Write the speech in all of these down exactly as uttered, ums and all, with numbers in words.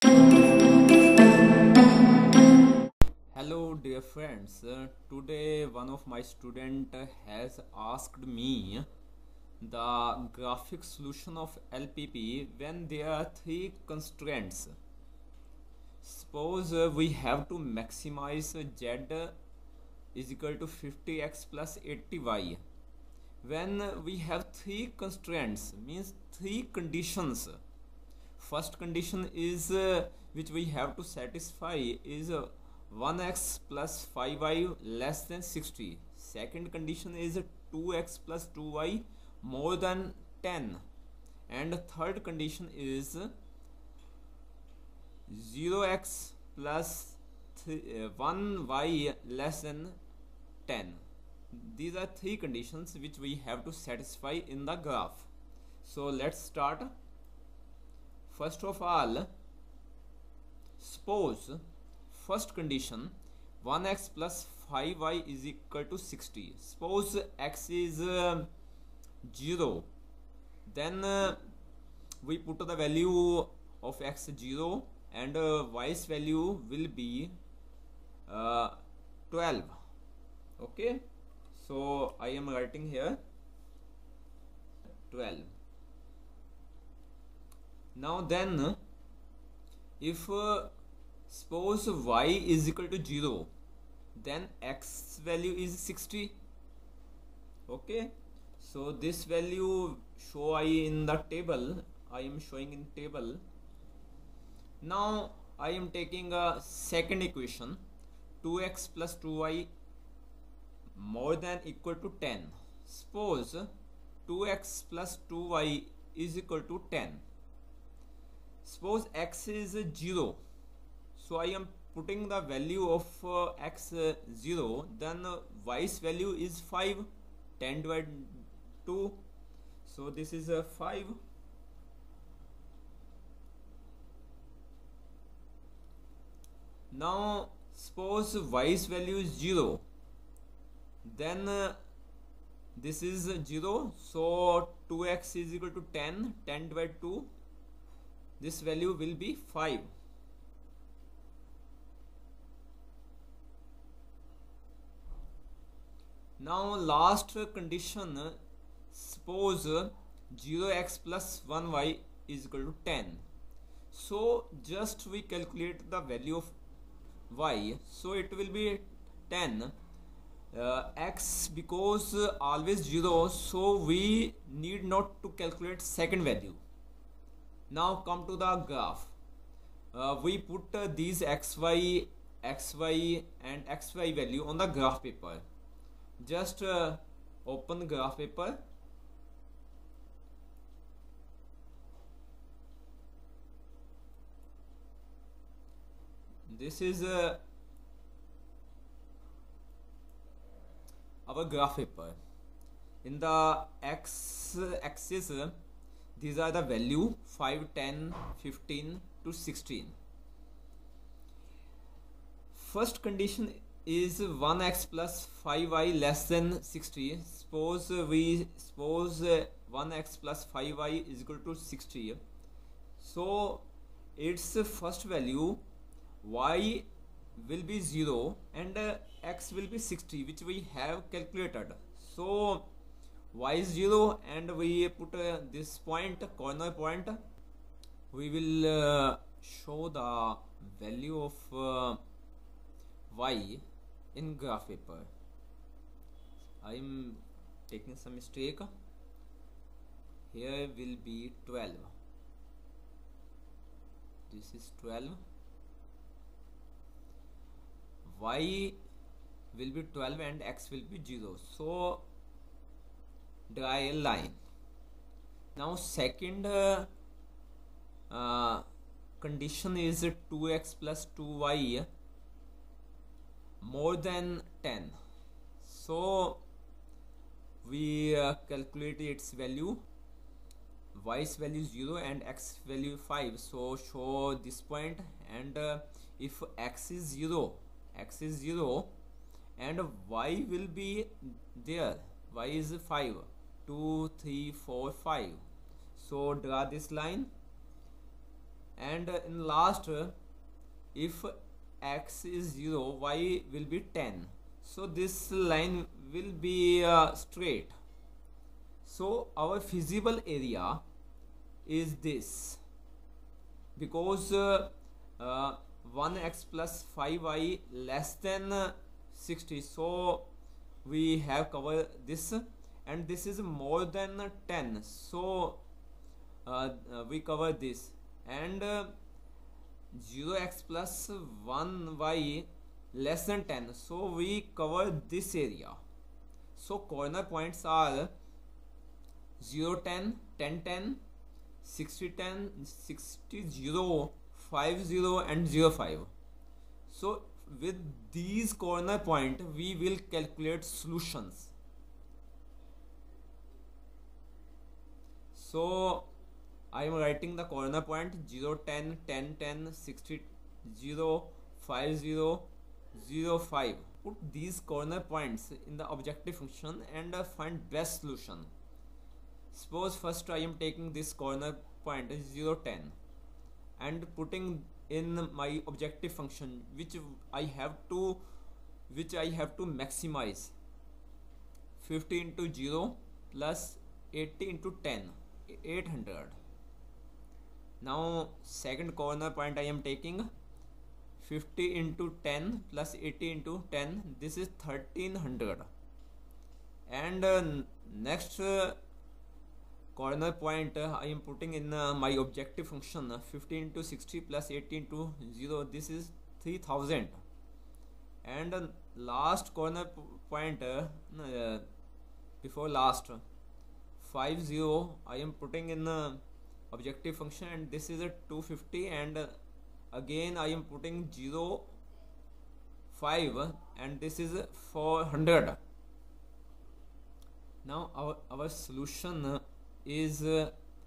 Hello dear friends. Uh, today one of my student uh, has asked me the graphic solution of L P P when there are three constraints. Suppose uh, we have to maximize uh, Z is equal to fifty x plus eighty y. When uh, we have three constraints, means three conditions. First condition is uh, which we have to satisfy is uh, one x plus five y less than sixty. Second condition is two x plus two y more than ten. And third condition is zero x plus uh, one y less than ten. These are three conditions which we have to satisfy in the graph. So let's start. First of all, suppose first condition one x plus five y is equal to sixty. Suppose x is uh, zero, then uh, we put the value of x zero and uh, y's value will be uh, twelve. Okay, so I am writing here twelve. Now then, if uh, suppose y is equal to zero, then x value is sixty. Okay, so this value show I in the table. I am showing in table. Now I am taking a second equation, two x plus two y more than equal to ten. Suppose two x plus two y is equal to ten. Suppose x is zero, so I am putting the value of uh, x uh, zero, then uh, y's value is five. ten divided two, so this is a uh, five. Now suppose y's value is zero, then uh, this is zero, so two x is equal to ten. ten divided two, this value will be five. Now last condition, suppose zero x plus one y is equal to ten. So just we calculate the value of y, so it will be ten. Uh, x because uh, always zero, so we need not to calculate second value. Now come to the graph. Uh, we put uh, these xy, xy and xy value on the graph paper. Just uh, open graph paper. This is uh, our graph paper. In the x axis, uh, these are the value five, ten, fifteen to sixteen. First condition is one x plus five y less than sixty. Suppose uh, we suppose uh, one x plus five y is equal to sixty. So its first value y will be zero and uh, x will be sixty, which we have calculated. So y is zero and we put uh, this point, corner point. We will uh, show the value of uh, y in graph paper. I am taking some mistake. Here will be twelve. This is twelve. Y will be twelve and x will be zero. So draw a line. Now second uh, uh, condition is two x plus two y more than ten. So we uh, calculate its value. Y's value zero and x value five. So show this point, and uh, if x is zero, x is zero and y will be there, y is five, two, three, four, five. So draw this line and uh, in last uh, if x is zero, y will be ten. So this line will be uh, straight. So our feasible area is this, because uh, uh, one x plus five y less than uh, sixty, so we have covered this, and this is more than uh, ten, so uh, uh, we cover this, and uh, zero x plus one y less than ten, so we cover this area. So corner points are zero, ten, ten, ten, sixty, ten, sixty, zero, five, zero and zero, five. So with these corner point we will calculate solutions. So I am writing the corner point zero, ten, ten, ten, sixty, zero, five, zero, zero, five. Put these corner points in the objective function and uh, find best solution. Suppose first I am taking this corner point zero, ten and putting in my objective function, which I have to which I have to maximize. Fifty into zero plus eighty into ten, eight hundred. Now second corner point I am taking fifty into ten plus eighty into ten, this is thirteen hundred. And uh, next uh, corner point uh, I am putting in uh, my objective function uh, fifty into sixty plus eighty into zero, this is three thousand. And uh, last corner point uh, uh, before last five, zero I am putting in uh, objective function, and this is a two hundred fifty, and uh, again I am putting zero, five and this is four hundred. Now our, our solution uh, is uh,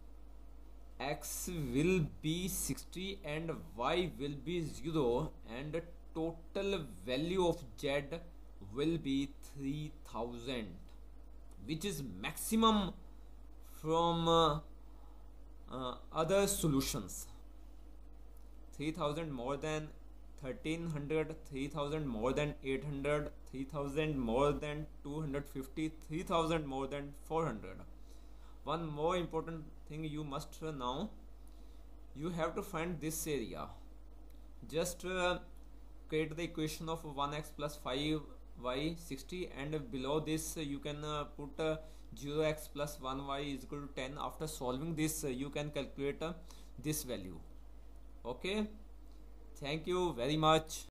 x will be sixty and y will be zero, and the total value of z will be three thousand, which is maximum from uh, uh, other solutions. Three thousand more than thirteen hundred, three thousand more than eight hundred, three thousand more than two hundred fifty, three thousand more than four hundred. One more important thing you must know, you have to find this area. Just uh, create the equation of one x plus five y sixty, and below this uh, you can uh, put uh, zero x plus one y is equal to ten. After solving this uh, you can calculate uh, this value. Okay, thank you very much.